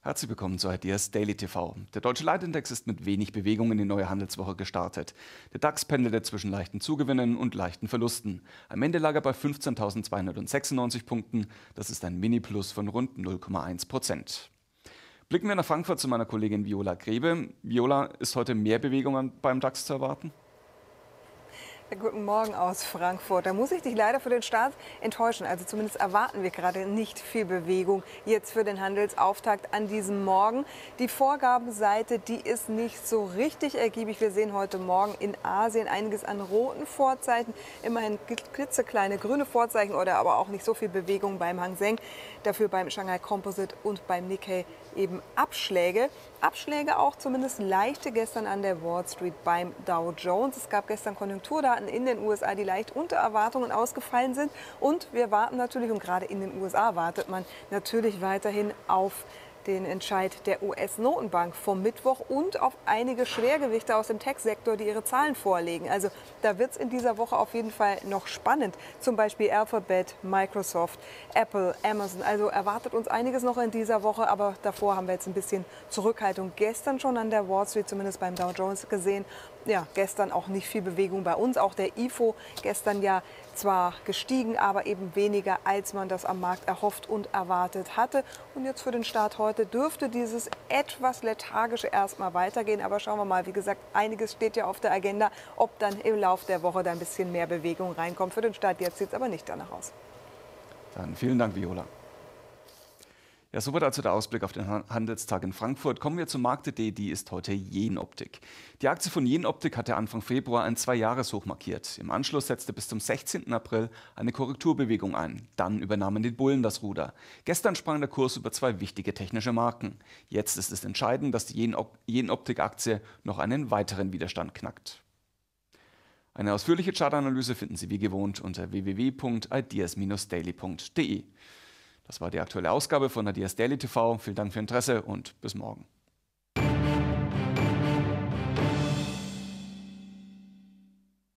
Herzlich willkommen zu Ideas Daily TV. Der deutsche Leitindex ist mit wenig Bewegung in die neue Handelswoche gestartet. Der DAX pendelte zwischen leichten Zugewinnen und leichten Verlusten. Am Ende lag er bei 15.296 Punkten. Das ist ein Mini-Plus von rund 0,1%. Blicken wir nach Frankfurt zu meiner Kollegin Viola Grebe. Viola, ist heute mehr Bewegung beim DAX zu erwarten? Guten Morgen aus Frankfurt. Da muss ich dich leider für den Start enttäuschen. Also zumindest erwarten wir gerade nicht viel Bewegung jetzt für den Handelsauftakt an diesem Morgen. Die Vorgabenseite, die ist nicht so richtig ergiebig. Wir sehen heute Morgen in Asien einiges an roten Vorzeichen. Immerhin klitzekleine grüne Vorzeichen oder aber auch nicht so viel Bewegung beim Hang Seng. Dafür beim Shanghai Composite und beim Nikkei eben Abschläge. Abschläge auch zumindest leichte gestern an der Wall Street beim Dow Jones. Es gab gestern Konjunkturdaten in den USA, die leicht unter Erwartungen ausgefallen sind. Und wir warten natürlich, und gerade in den USA wartet man natürlich weiterhin auf den Entscheid der US-Notenbank vom Mittwoch und auf einige Schwergewichte aus dem Tech-Sektor, die ihre Zahlen vorlegen. Also da wird es in dieser Woche auf jeden Fall noch spannend. Zum Beispiel Alphabet, Microsoft, Apple, Amazon. Also erwartet uns einiges noch in dieser Woche, aber davor haben wir jetzt ein bisschen Zurückhaltung gestern schon an der Wall Street, zumindest beim Dow Jones gesehen. Ja, gestern auch nicht viel Bewegung bei uns. Auch der IFO gestern ja zwar gestiegen, aber eben weniger, als man das am Markt erhofft und erwartet hatte. Und jetzt für den Start heute dürfte dieses etwas lethargische erstmal weitergehen. Aber schauen wir mal, wie gesagt, einiges steht ja auf der Agenda, ob dann im Laufe der Woche da ein bisschen mehr Bewegung reinkommt. Für den Start jetzt sieht es aber nicht danach aus. Dann vielen Dank, Viola. Ja, soweit also der Ausblick auf den Handelstag in Frankfurt. Kommen wir zur Marktidee, die ist heute Jenoptik. Die Aktie von Jenoptik hatte Anfang Februar ein 2-Jahres-Hoch markiert. Im Anschluss setzte bis zum 16. April eine Korrekturbewegung ein. Dann übernahmen die Bullen das Ruder. Gestern sprang der Kurs über 2 wichtige technische Marken. Jetzt ist es entscheidend, dass die Jenoptik-Aktie noch einen weiteren Widerstand knackt. Eine ausführliche Chartanalyse finden Sie wie gewohnt unter www.ideas-daily.de. Das war die aktuelle Ausgabe von Ideas Daily TV. Vielen Dank für Ihr Interesse und bis morgen.